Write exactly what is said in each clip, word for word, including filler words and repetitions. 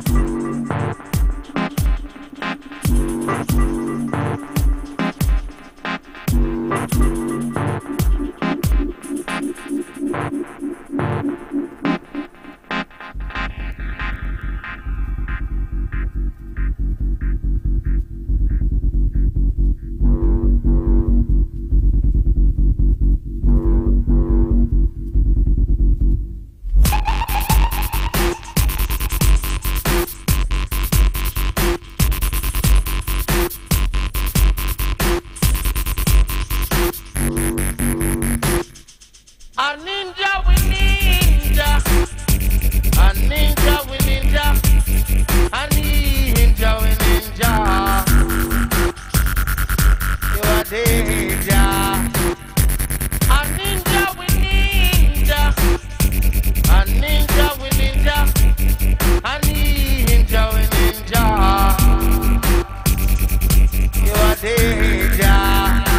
A ninja we ninja, a ninja we ninja, a ninja we ninja. You are danger. A ninja we ninja, a ninja we ninja, a ninja we ninja. You are danger.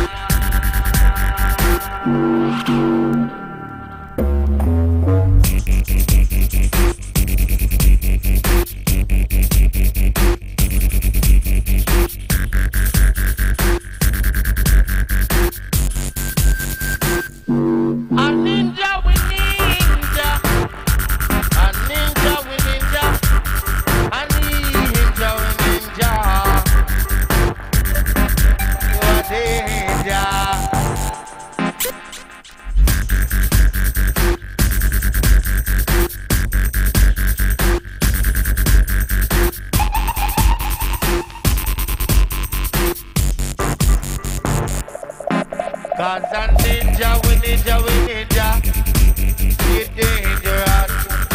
Cause a ninja, we ninja, we ninja, we dangerous.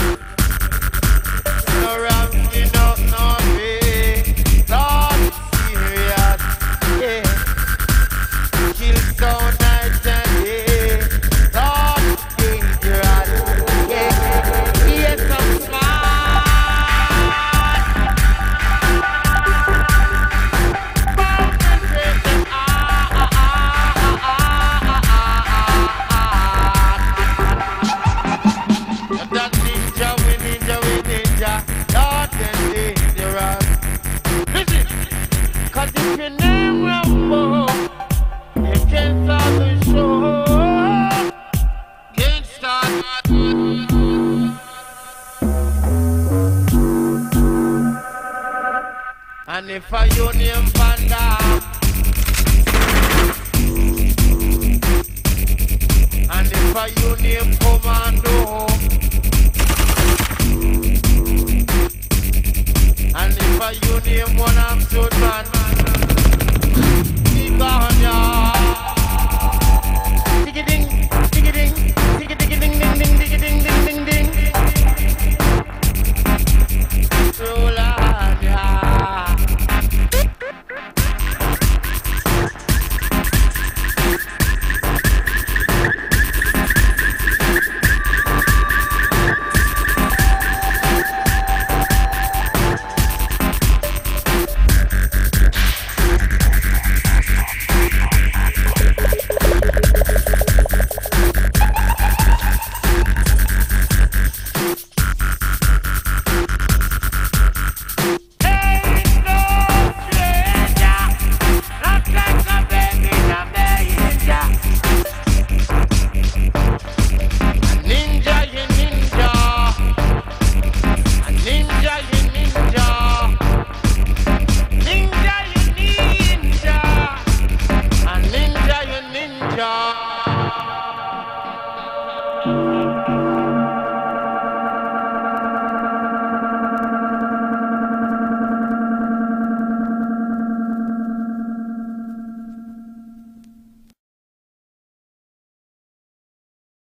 No wrong, we no, no way. Lord, serious, yeah. Kill so nice and day. Lord, dangerous, yeah. Yes, I'm smart. And if I you name Panda, and if I you name Commando, and if I you name one of Sudan, keep on ya.